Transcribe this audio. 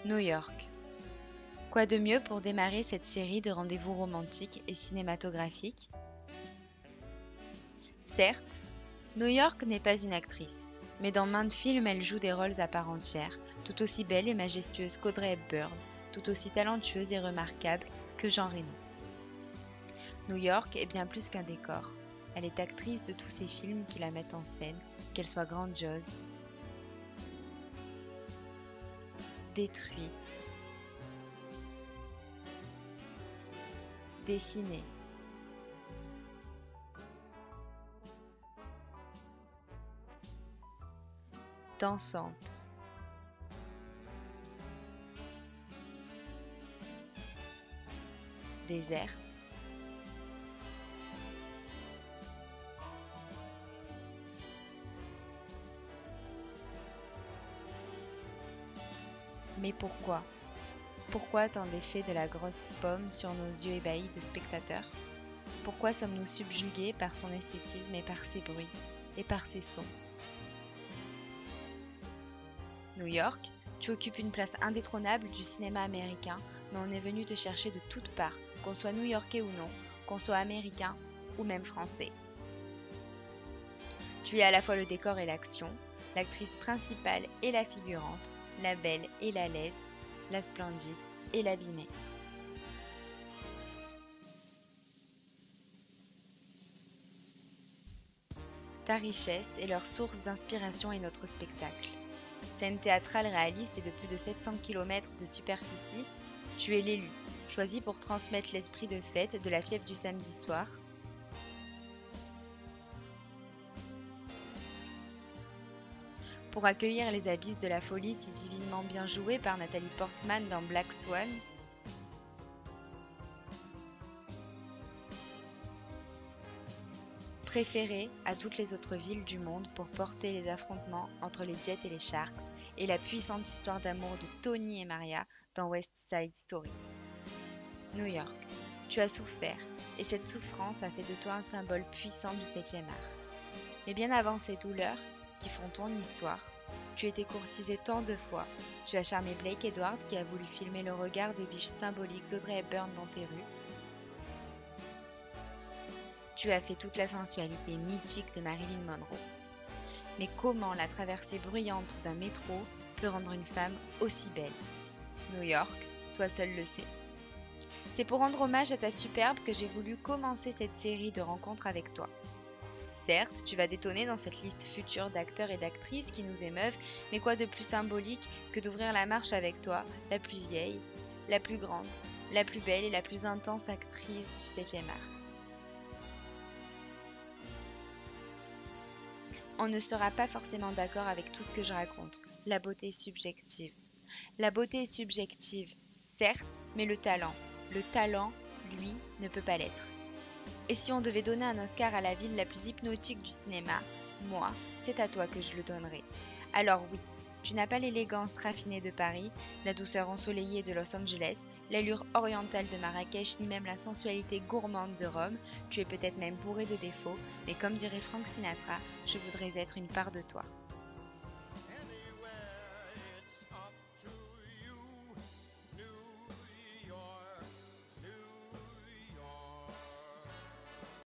New York. Quoi de mieux pour démarrer cette série de rendez-vous romantiques et cinématographiques? Certes, New York n'est pas une actrice, mais dans maints films elle joue des rôles à part entière, tout aussi belle et majestueuse qu'Audrey Hepburn, tout aussi talentueuse et remarquable que Jean Reno. New York est bien plus qu'un décor. Elle est actrice de tous ces films qui la mettent en scène, qu'elle soit grandiose, détruite, dessinée, dansante, déserte, mais pourquoi? Pourquoi tant d'effet de la grosse pomme sur nos yeux ébahis de spectateurs? Pourquoi sommes-nous subjugués par son esthétisme et par ses bruits, et par ses sons? New York, tu occupes une place indétrônable du cinéma américain, mais on est venu te chercher de toutes parts, qu'on soit new-yorkais ou non, qu'on soit américain ou même français. Tu es à la fois le décor et l'action, l'actrice principale et la figurante, la belle et la laide, la splendide et l'abîmée. Ta richesse est leur source d'inspiration et notre spectacle. Scène théâtrale réaliste et de plus de 700 km de superficie, tu es l'élu, choisi pour transmettre l'esprit de fête de la fièvre du samedi soir. Pour accueillir les abysses de la folie si divinement bien joués par Nathalie Portman dans Black Swan. Préférée à toutes les autres villes du monde pour porter les affrontements entre les Jets et les Sharks et la puissante histoire d'amour de Tony et Maria dans West Side Story. New York, tu as souffert et cette souffrance a fait de toi un symbole puissant du 7e art. Mais bien avant ces douleurs qui font ton histoire, tu étais courtisé tant de fois, tu as charmé Blake Edwards qui a voulu filmer le regard de biche symbolique d'Audrey Hepburn dans tes rues. Tu as fait toute la sensualité mythique de Marilyn Monroe. Mais comment la traversée bruyante d'un métro peut rendre une femme aussi belle? New York, toi seul le sais. C'est pour rendre hommage à ta superbe que j'ai voulu commencer cette série de rencontres avec toi. Certes, tu vas détonner dans cette liste future d'acteurs et d'actrices qui nous émeuvent, mais quoi de plus symbolique que d'ouvrir la marche avec toi, la plus vieille, la plus grande, la plus belle et la plus intense actrice du 7e art. On ne sera pas forcément d'accord avec tout ce que je raconte. La beauté est subjective. La beauté est subjective, certes, mais le talent, lui, ne peut pas l'être. Et si on devait donner un Oscar à la ville la plus hypnotique du cinéma, moi, c'est à toi que je le donnerais. Alors oui, tu n'as pas l'élégance raffinée de Paris, la douceur ensoleillée de Los Angeles, l'allure orientale de Marrakech, ni même la sensualité gourmande de Rome. Tu es peut-être même bourré de défauts, mais comme dirait Frank Sinatra, je voudrais être une part de toi.